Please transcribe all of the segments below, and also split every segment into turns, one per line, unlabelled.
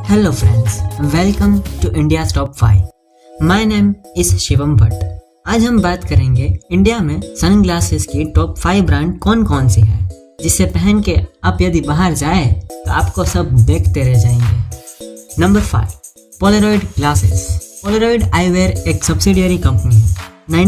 Hello friends, welcome to India's Top 5. My name is Shivam Bhatt. आज हम बात करेंगे इंडिया में सनग्लासेस की टॉप 5 ब्रांड कौन कौन सी है, जिसे पहन के आप यदि बाहर जाए तो आपको सब देखते रह जाएंगे। Number 5, Polaroid glasses. Polaroid eyewear एक सब्सिडियरी कंपनी है।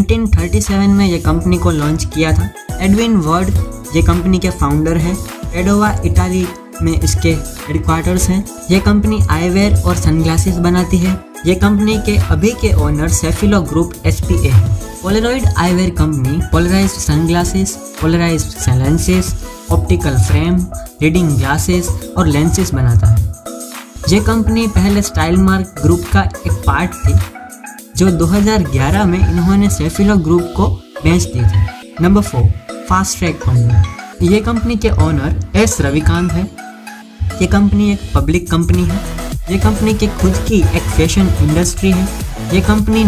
1937 में ये कंपनी को लॉन्च किया था। एडविन वर्ड ये कंपनी के फाउंडर है। पेडोवा इटाली में इसके हेडक्वार्टर्स हैं। ये कंपनी आईवेयर और सनग्लासेस बनाती है। ये कंपनी के अभी के ओनर सेफिलो ग्रुप SPA है। Polaroid eyewear company polarised sunglasses, polarised lenses, optical frame, reading glasses और लेंसेस बनाता है। ये कंपनी पहले स्टाइल मार्क ग्रुप का एक पार्ट थी, जो 2011 में इन्होंने सेफिलो ग्रुप को बेच दी थी। Number 4, Fastrack company. ये कंपनी के ओनर S रविकांत है। ये कंपनी एक पब्लिक कंपनी है। ये कंपनी की खुद की एक फैशन इंडस्ट्री है। ये कंपनी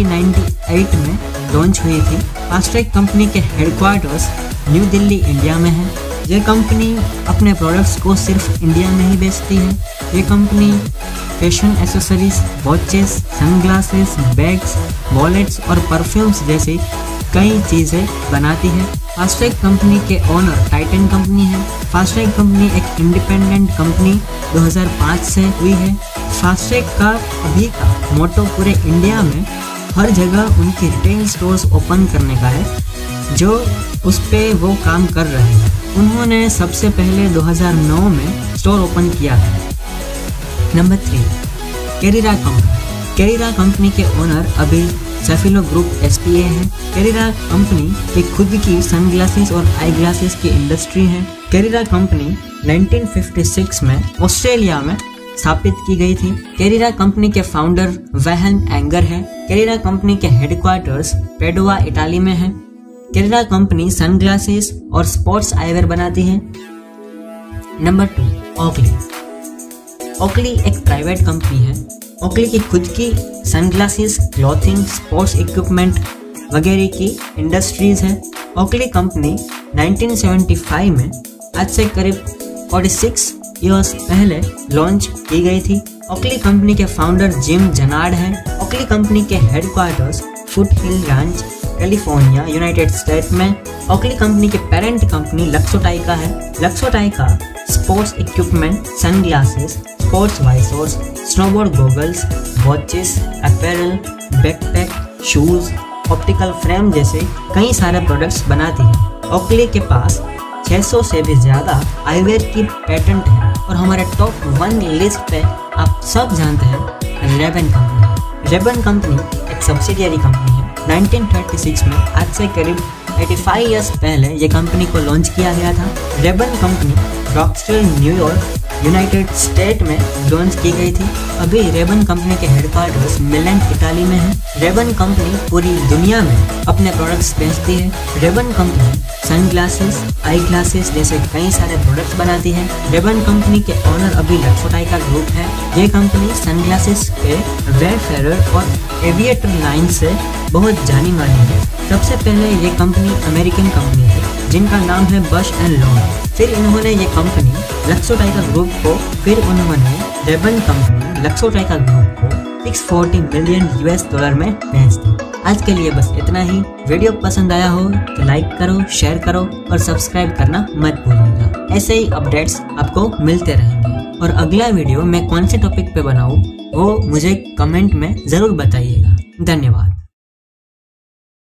1998 में लॉन्च हुई थी। फास्ट्रैक कंपनी के हेडक्वार्टर्स न्यू दिल्ली, इंडिया में है। ये कंपनी अपने प्रोडक्ट्स को सिर्फ इंडिया में ही बेचती है। ये company fashion accessories, watches, sunglasses, bags, wallets और परफ्यूम्स जैसी कई चीज़ें बनाती है। फास्ट्रैक कंपनी के ओनर टाइटन कंपनी है। फास्ट्रैक कंपनी एक इंडिपेंडेंट कंपनी 2005 से हुई है। फास्ट्रैक का अभी का मोटो पूरे इंडिया में हर जगह उनकी रिटेल स्टोर्स ओपन करने का है, जो उस पे वो काम कर रहे हैं। उन्होंने सबसे पहले 2009 में स्टोर ओपन किया था। Number 3, Carrera company. Carrera company के ओनर अभी सेफिलो ग्रुप SPA है। कैरिरा कंपनी की खुद की सनग्लासेस और आई ग्लासेस की इंडस्ट्री है। कैरिरा कंपनी 1956 में ऑस्ट्रेलिया में स्थापित की गई थी। कैरिरा कंपनी के फाउंडर वेहन एंगर है। कैरिरा कंपनी के हेडक्वार्टर्स पेडोवा इटाली में है। कैरिरा कंपनी सनग्लासेस और स्पोर्ट्स आईवेयर बनाती है। नंबर 2, ओकली। ओकली एक प्राइवेट कंपनी है। ओकली की खुद की सनग्लासेस, क्लॉथिंग, स्पोर्ट्स इक्विपमेंट वगैरह की इंडस्ट्रीज है। ओकली कंपनी 1975 में, आज से करीब 46 इयर्स पहले लॉन्च की गई थी। ओकली कंपनी के फाउंडर जिम जनार्ड हैं। ओकली कंपनी के headquarters Foothill Ranch, California, United State में। ओकली कंपनी के पेरेंट कंपनी लक्सोटाइका है। Luxottica sports equipment, sunglasses, sports visors, snowboard goggles, watches, apparel, backpack, shoes, optical frame जैसे कई सारे products बनाती है। ओकली के पास 600 से भी ज़्यादा आईवेयर की पेटेंट है। और हमारे टॉप 1 लिस्ट पे आप सब जानते हैं रेबन कंपनी। रेबन कंपनी एक सब्सिडियरी कंपनी है। 1936 में, आज से करीब 85 इयर्स पहले ये कंपनी को लॉन्च किया गया था। Ray Ban company Rochester, New York, United State में लॉन्च की गई थी। अभी रेबन कंपनी के हेडक्वार्टर्स मिलान, इटाली में है। रेबन कंपनी पूरी दुनिया में अपने प्रोडक्ट्स बेचती है। Ray Ban company sunglasses, eye glasses जैसे कई सारे प्रोडक्ट्स बनाती है। रेबन कंपनी के ओनर अभी लक्सोटाइका ग्रुप है। ये कंपनी सनग्लासेस के वेफेरर और एविएटर लाइन से बहुत जानी मानी है। सबसे पहले ये कंपनी अमेरिकन कंपनी है, जिनका नाम है बश एंड लॉन्ग। फिर इन्होंने ये कंपनी लक्सोटाइका ग्रुप को, फिर उन्होंने रेबन कंपनी लक्सोटाइका ग्रुप को $640 मिलियन में बेच दी। आज के लिए बस इतना ही। वीडियो पसंद आया हो तो लाइक करो, शेयर करो और सब्सक्राइब करना मत भूलिएगा। ऐसे ही अपडेट्स आपको मिलते रहेंगे। और अगला वीडियो मैं कौन से टॉपिक पे बनाऊँ वो मुझे कमेंट में ज़रूर बताइएगा। धन्यवाद।